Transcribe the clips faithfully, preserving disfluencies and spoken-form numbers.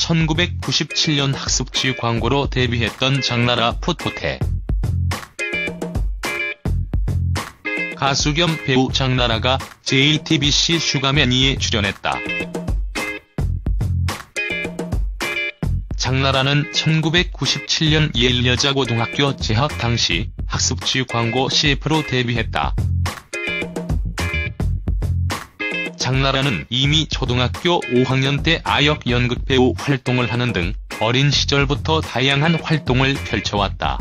천구백구십칠 년 학습지 광고로 데뷔했던 장나라 풋풋해. 가수 겸 배우 장나라가 제이티비씨 슈가맨이에 출연했다. 장나라는 천구백구십칠 년 예일 여자고등학교 재학 당시 학습지 광고 씨에프로 데뷔했다. 장나라는 이미 초등학교 오 학년 때 아역 연극 배우 활동을 하는 등 어린 시절부터 다양한 활동을 펼쳐왔다.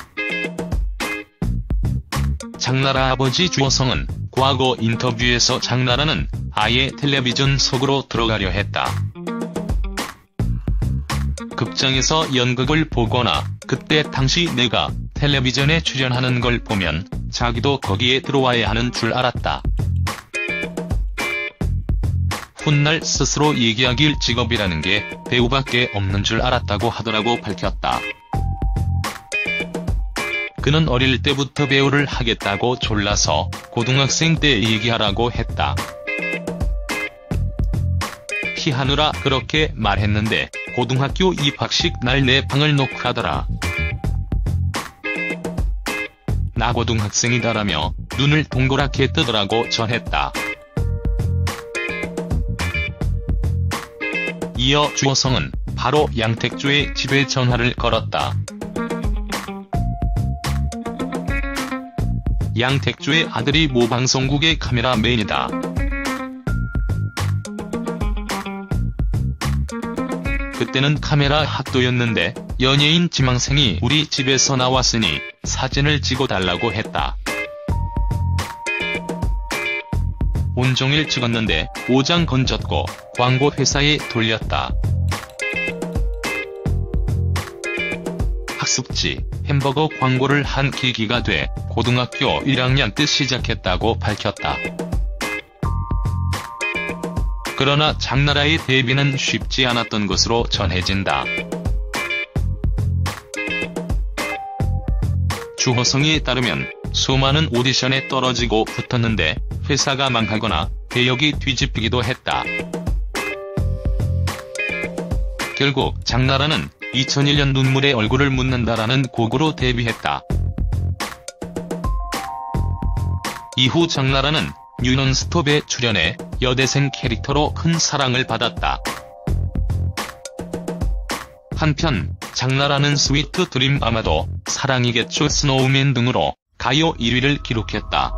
장나라 아버지 주호성은 과거 인터뷰에서 장나라는 아예 텔레비전 속으로 들어가려 했다. 극장에서 연극을 보거나 그때 당시 내가 텔레비전에 출연하는 걸 보면 자기도 거기에 들어와야 하는 줄 알았다. 훗날 스스로 얘기하길 직업이라는 게 배우밖에 없는 줄 알았다고 하더라고 밝혔다. 그는 어릴 때부터 배우를 하겠다고 졸라서 고등학생 때 얘기하라고 했다. 피하느라 그렇게 말했는데 고등학교 입학식 날 내 방을 노크하더라. 나 고등학생이다라며 눈을 동그랗게 뜨더라고 전했다. 이어 주호성은 바로 양택조의 집에 전화를 걸었다. 양택조의 아들이 모 방송국의 카메라맨이다. 그때는 카메라 학도였는데 연예인 지망생이 우리 집에서 나왔으니 사진을 찍어달라고 했다. 온종일 찍었는데 오 장 건졌고 광고 회사에 돌렸다. 학습지, 햄버거 광고를 한 계기가 돼 고등학교 일 학년 때 시작했다고 밝혔다. 그러나 장나라의 데뷔는 쉽지 않았던 것으로 전해진다. 주호성에 따르면 수많은 오디션에 떨어지고 붙었는데 회사가 망하거나 배역이 뒤집히기도 했다. 결국 장나라는 이천일 년 눈물의 얼굴을 묻는다라는 곡으로 데뷔했다. 이후 장나라는 뉴논스톱에 출연해 여대생 캐릭터로 큰 사랑을 받았다. 한편 장나라는 스위트 드림 아마도, 사랑이겠죠 스노우맨 등으로 가요 일 위를 기록했다.